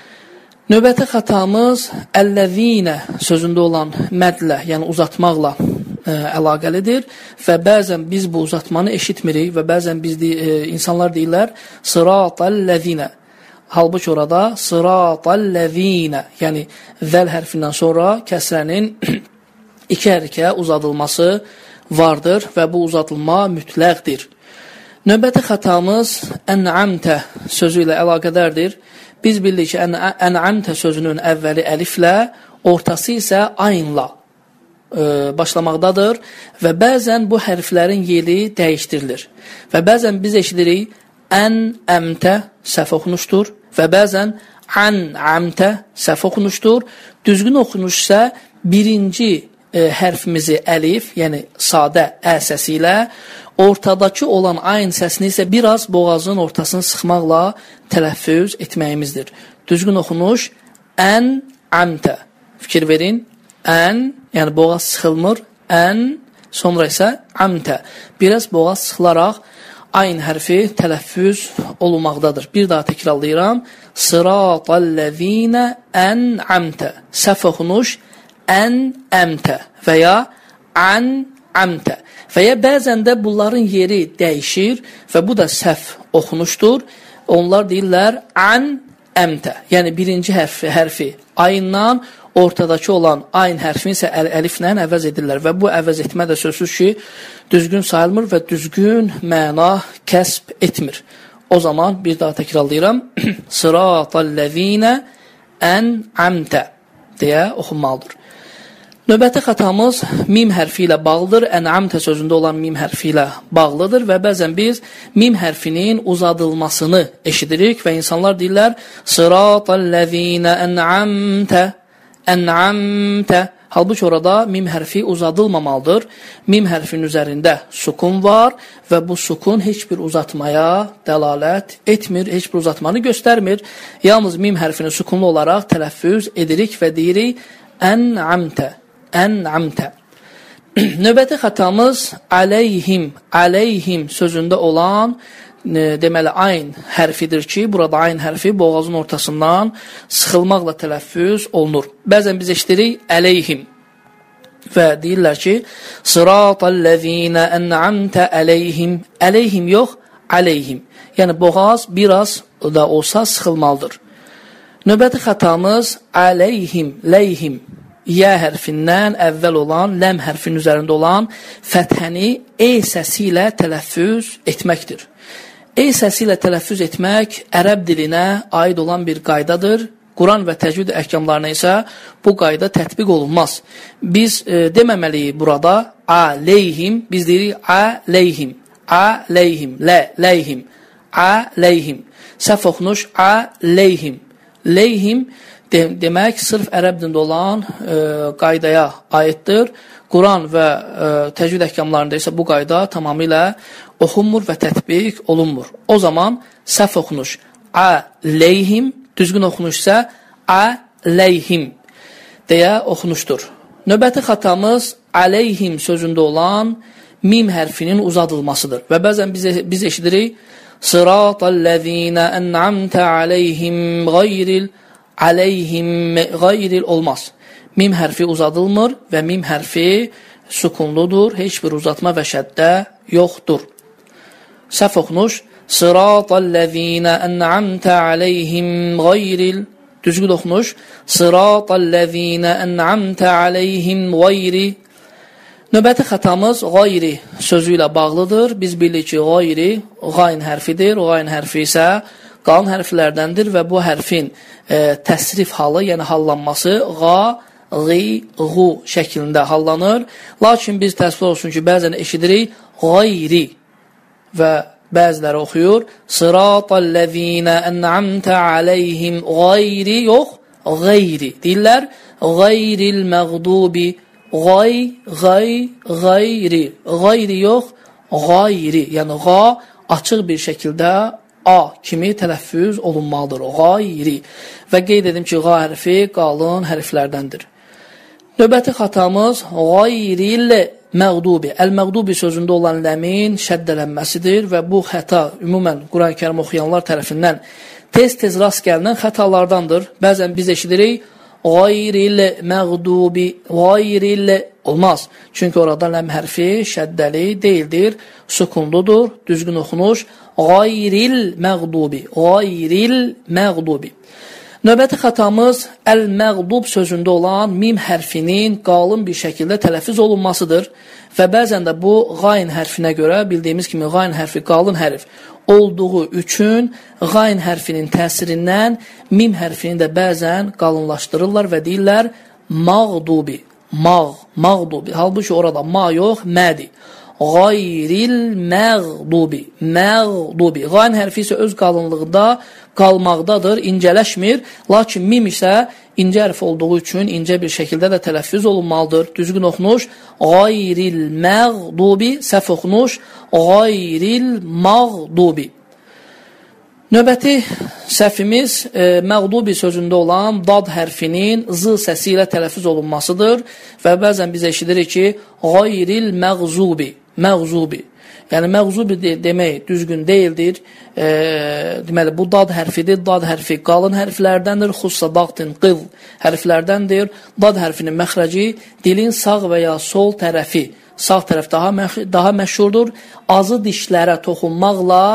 Növbəti xətamız əlləzinə sözündə olan mədlə, yəni uzatmaqla əlaqəlidir və bəzən biz bu uzatmanı eşitmirik və bəzən insanlar deyirlər sıratəl-ləzinə. Halbuki orada sıratəl-ləzinə, yəni zəl hərfindən sonra kəsrənin 2 hərəkə uzadılması vardır və bu uzadılma mütləqdir. Növbəti xətamız ən'amtə sözü ilə əlaqədardır. Biz bildik ki, ən'amtə sözünün əvvəli əliflə, ortası isə aynla başlamaqdadır və bəzən bu hərflərin yeri dəyişdirilir. Və bəzən biz eşidirik ən'amtə səhv oxunuşdur və bəzən an'amtə səhv oxunuşdur. Düzgün oxunuş isə birinci hərfimizi əlif, yəni sadə ə səsi ilə, ortadakı olan ayn səsini isə biraz boğazın ortasını sıxmaqla tələffüz etməyimizdir. Düzgün oxunuş ən-əmtə. Fikir verin, ən, yəni boğaz sıxılmır, ən, sonra isə əmtə. Biraz boğaz sıxılaraq ayn hərfi tələffüz olunmaqdadır. Bir daha təkrarlayıram. Sıratəl-ləzinə ən-əmtə. Səhv oxunuş ən-əmtə və ya ən-əmtə. Və ya bəzən də bunların yeri dəyişir və bu da səhv oxunuşdur. Onlar deyirlər əmtə. Yəni birinci hərfi ayından, ortadakı olan ayn hərfini isə əliflə əvəz edirlər və bu əvəz etmə də sözsüz ki, düzgün sayılmır və düzgün məna kəsb etmir. O zaman bir daha təkrarlayıram. Sıratallezine en'amte deyə oxunmalıdır. Növbəti xətamız mim hərfi ilə bağlıdır. En'amte sözündə olan mim hərfi ilə bağlıdır və bəzən biz mim hərfinin uzadılmasını eşidirik və insanlar deyirlər Sıratallezine en'amte. Halbuki orada mim hərfi uzadılmamalıdır. Mim hərfinin üzərində sukun var və bu sukun heç bir uzatmaya dəlalət etmir, heç bir uzatmanı göstərmir. Yalnız mim hərfini sukunlu olaraq tələffüz edirik və deyirik en'amte, en'amte. Növbəti xətamız aleyhim sözündə olan deməli ayn hərfidir ki, burada ayn hərfi boğazın ortasından sıxılmaqla tələffüz olunur. Bəzən biz eşidirik əleyhim və deyirlər ki, sıratallezine en'amte əleyhim. Əleyhim yox, aleyhim. Yəni boğaz biraz da olsa sıxılmalıdır. Növbəti xətamız aleyhim. Yə hərfindən əvvəl olan, ləm hərfinin üzərində olan fəthəni e səsi ilə tələffüz etməkdir. E səsi ilə tələffüz etmək ərəb dilinə aid olan bir qaydadır. Quran və təcvid əhkamlarına isə bu qayda tətbiq olunmaz. Biz deməməliyik burada aleyhim, biz deyirik aleyhim, leyhim. Səhv oxunuş aleyhim. Leyhim demək sırf ərəb dilində olan qaydaya aiddir. Quran və təcvid əhkamlarında isə bu qayda tamamilə oxunmur və tətbiq olunmur. O zaman səhv oxunuş aleyhim, düzgün oxunuş isə aleyhim deyə oxunuşdur. Növbəti xətamız aleyhim sözündə olan mim hərfinin uzadılmasıdır. Və bəzən biz eşidirik Sıratallezine en'amte aleyhim gayril olmaz. Mim hərfi uzadılmır və mim hərfi sukunludur. Heç bir uzatma və şəddə yoxdur. Səhv oxunuş Sıratallezine en'amte aleyhim gayril. Düzgün oxunuş Sıratallezine en'amte aleyhim gayri. Növbəti xətamız gayri sözü ilə bağlıdır. Biz bilirik ki, gayri qayn hərfidir. Qayn hərfi isə qalın hərflərdəndir və bu hərfin təsrif halı, yəni hallanması ğu şəklində hallanır. Lakin biz təsvir olsun ki, bəzən eşidirik gayri və bəziləri oxuyur Sıratallezine en'amte aleyhim gayri, yox, gayri deyirlər. Gayril məğdubi, gayri yox, gayri, yəni qa açıq bir şəkildə a kimi tələffüz olunmalıdır. Gayri. Və qeyd edim ki, qa hərfi qalın hərflərdəndir. Növbəti xətamız gayril məğdubi. Əl-məğdubi sözündə olan ləmin şəddələnməsidir və bu xəta ümumən Quran-ı Kərim oxuyanlar tərəfindən tez rast gəlinən xətalardandır. Bəzən biz eşidirik gayril məğdubi, gayril olmaz. Çünki orada ləm hərfi şəddəli deyildir, sukunludur, düzgün oxunuş gayril məğdubi. Növbəti xətamız əl-məğdub sözündə olan mim hərfinin qalın bir şəkildə tələffüz olunmasıdır və bəzən də bu qayn hərfinə görə bildiyimiz kimi qayn hərfi qalın hərf olduğu üçün qayn hərfinin təsirindən mim hərfini də bəzən qalınlaşdırırlar və deyirlər mağdubi, mağdubi. Halbuki orada ma yox, mədir. Gayril məğdubi. Qayn hərfi isə öz qalınlığında qalmaqdadır, incələşmir. Lakin mim isə incə hərf olduğu üçün incə bir şəkildə də tələffüz olunmalıdır. Düzgün oxunuş gayril məğdubi, səhv oxunuş gayril mağdubi. Növbəti səhvimiz məğdubi sözündə olan dad hərfinin z səsi ilə tələffüz olunmasıdır və bəzən biz eşidirik ki, gayril məğzubi. Yəni məğzubi demək düzgün deyildir. Deməli bu dad hərfidir. Dad hərfi qalın hərflərdəndir. Xussa daqtin qıl hərflərdəndir. Dad hərfinin məxrəci dilin sağ və ya sol tərəfi. Sağ tərəf daha məşhurdur. Azı dişlərə toxunmaqla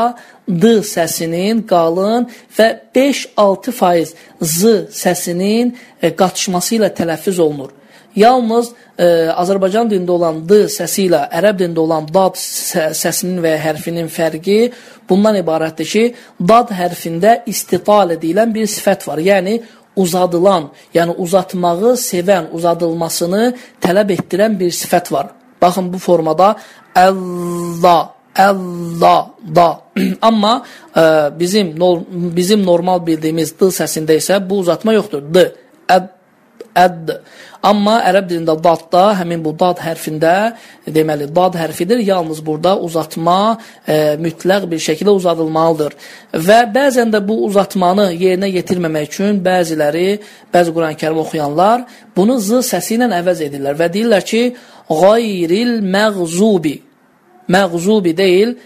D səsinin qalın və 5-6% Z səsinin qatışması ilə tələffüz olunur. Yalnız Azərbaycan dilində olan D səsi ilə ərəb dilində olan dad səsinin və hərfinin fərqi bundan ibarətdir ki, dad hərfində istital edilən bir sifət var. Yəni, uzadılan, yəni uzatmağı sevən, uzadılmasını tələb etdirən bir sifət var. Baxın, bu formada Allah, Allah, da. Amma bizim normal bildiyimiz D səsində isə bu uzatma yoxdur. D, əd. Amma ərəb dilində dadda, həmin bu dad hərfində, deməli, dad hərfidir. Yalnız burada uzatma mütləq bir şəkildə uzadılmalıdır. Və bəzən də bu uzatmanı yerinə yetirməmək üçün bəzi Quran-ı Kərim oxuyanlar bunu Z səsi ilə əvəz edirlər və deyirlər ki, qayril məğzubi. Məğzubi deyil,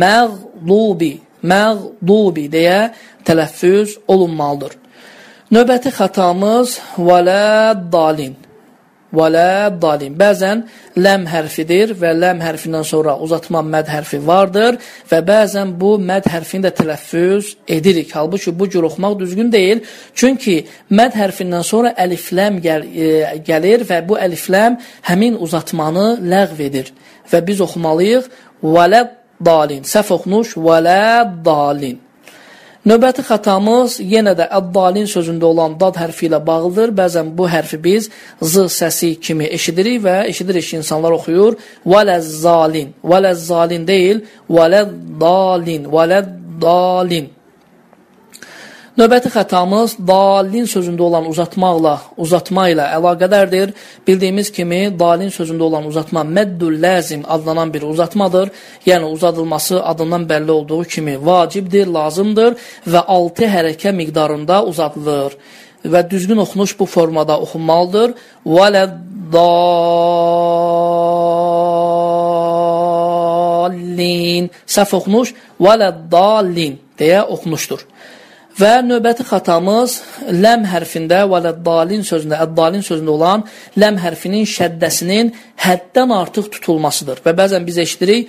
məğdubi deyə tələffüz olunmalıdır. Növbəti xətamız vələddalin. Bəzən ləm hərfidir və ləm hərfindən sonra uzatma məd hərfi vardır və bəzən bu məd hərfini də tələffüz edirik. Halbuki bu cür oxumaq düzgün deyil. Çünki məd hərfindən sonra əlifləm gəlir və bu əlifləm həmin uzatmanı ləğv edir. Və biz oxumalıyıq vələddalin. Səhv oxunuş vələddalin. Növbəti xətamız yenə də əddalin sözündə olan dad hərfi ilə bağlıdır. Bəzən bu hərfi biz Z səsi kimi eşidirik və eşidirik ki, insanlar oxuyur. Vələzzalin. Vələzzalin deyil, vələddalin. Növbəti xətamız dalin sözündə olan uzatma ilə əlaqədardır. Bildiyimiz kimi, dalin sözündə olan uzatma məddül ləzim adlanan bir uzatmadır. Yəni, uzadılması adından bəlli olduğu kimi vacibdir, lazımdır və 6 hərəkə miqdarında uzadılır. Və düzgün oxunuş bu formada oxunmalıdır. Vələddalin. Səhv oxunuş vələddalin deyə oxunuşdur. Və növbəti xətamız ləm hərfində vələddalin sözündə olan ləm hərfinin şəddəsinin həddən artıq tutulmasıdır. Və bəzən biz eşidirik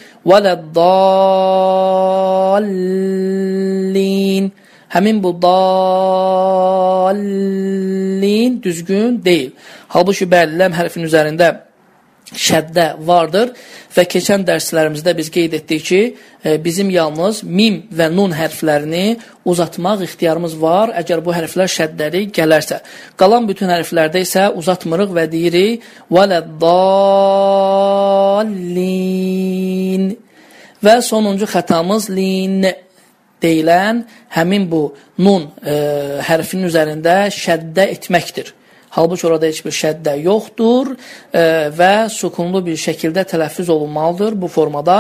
vələddalin. Həmin bu dalin düzgün deyil. Halbuki bəli, ləm hərfinin üzərində şəddə vardır və keçən dərslərimizdə biz qeyd etdik ki, bizim yalnız mim və nun hərflərini uzatmaq ixtiyarımız var, əgər bu hərflər şəddəli gələrsə. Qalan bütün hərflərdə isə uzatmırıq və deyirik vələddallin. Və sonuncu xətamız lin deyilən həmin bu nun hərfinin üzərində şəddə etməkdir. Halbuki orada heç bir şəddə yoxdur və sukunlu bir şəkildə tələffüz olunmalıdır bu formada.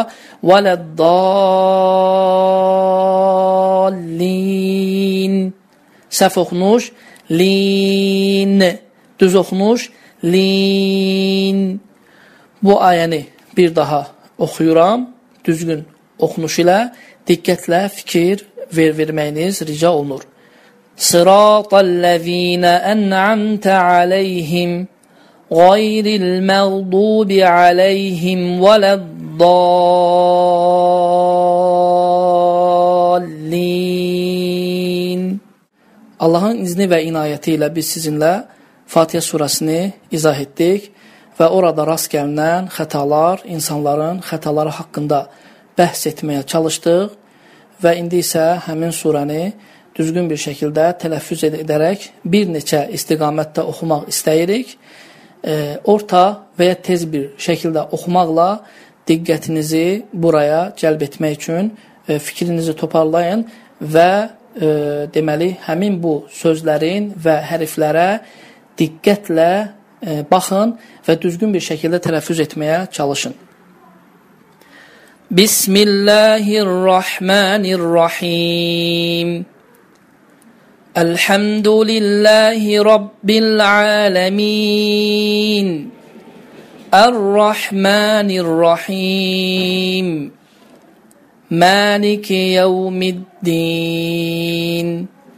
Vələddallin. Səhv oxunuş lin. Düz oxunuş lin. Bu ayəni bir daha oxuyuram. Düzgün oxunuş ilə diqqətlə fikir verməyiniz rica olunur. Sıratəl-ləzīnə ən'amtə aləyhim qayril-məğdubi aləyhim vələddallin. Allahın izni və inayəti ilə biz sizinlə Fatihə surəsini izah etdik və orada rast gəlinən xətalar, insanların xətaları haqqında bəhs etməyə çalışdıq və indi isə həmin surəni düzgün bir şəkildə tələffüz edərək bir neçə istiqamətdə oxumaq istəyirik. Orta və ya tez bir şəkildə oxumaqla diqqətinizi buraya cəlb etmək üçün fikrinizi toparlayın və deməli, həmin bu sözlərin və hərflərə diqqətlə baxın və düzgün bir şəkildə tələffüz etməyə çalışın. Bismillahirrahmanirrahim. Elhamdülillahi Rabbil alemin. Errahmanirrahim. Maliki yevmiddin.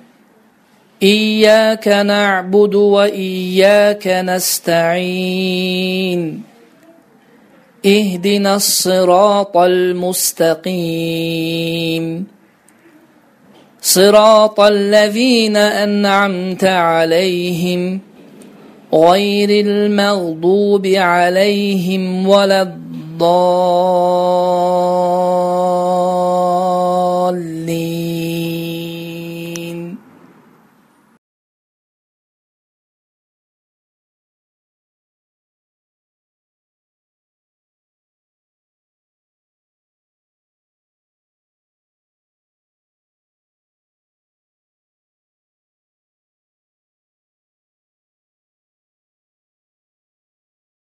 İyyâke na'budu ve iyyâke nesta'in. İhdinas sıratal mustaqim. Sıratallezîne en'amte aleyhim gayril mağdubi aleyhim veleddâllîn.